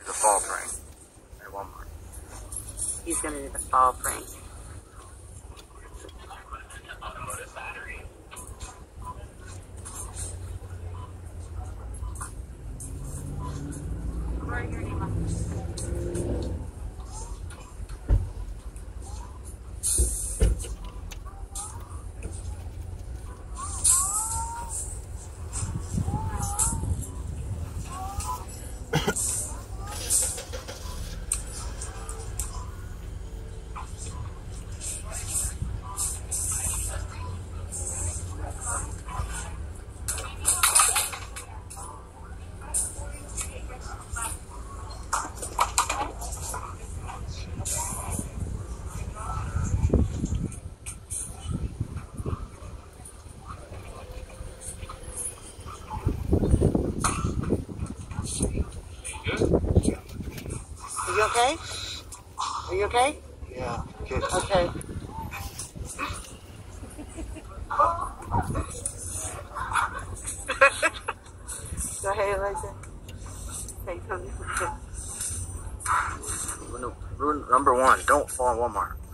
the fall prank at Walmart. He's gonna do the fall prank. Are you okay? Are you okay? Yeah, good. Okay. Go ahead, Alexa. Say something. Rule number 1, don't fall in Walmart.